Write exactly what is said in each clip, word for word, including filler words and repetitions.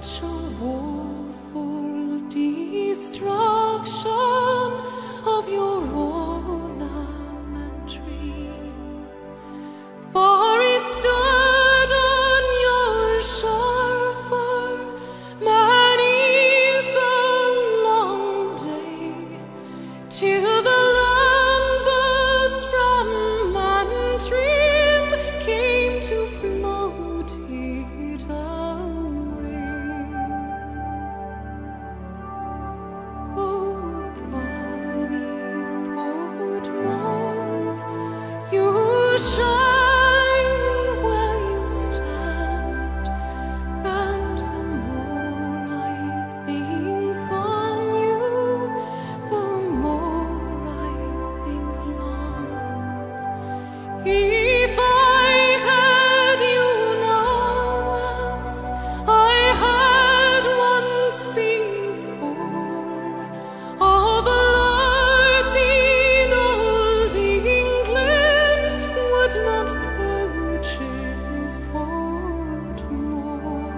such a woeful destruction of your ornamentree, for it stood on your shore many's the long day, till the landbirds from Antrim came to float it away. Oh, Bonnie Portmore, you shine where you stand, and the more I think on you, the more I think long. If I had you now as I had once before, all the lords in old England would not purchase Portmore.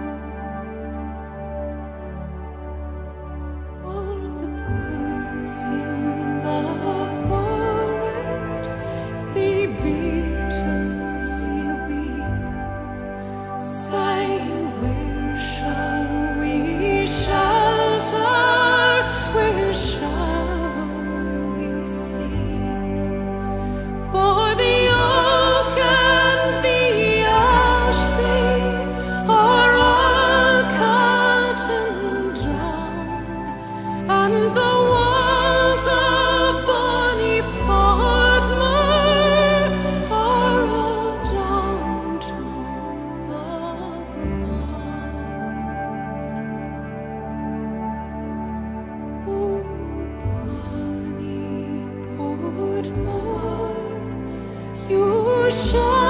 All the birds in the forest, they bitterly weep, saying, where shall we shelter? Where shall we sleep? For the oak and the ash, they are all cut and down, and the walls of Bonnie Portmore are all down to the ground. Oh, Bonnie Portmore, you shall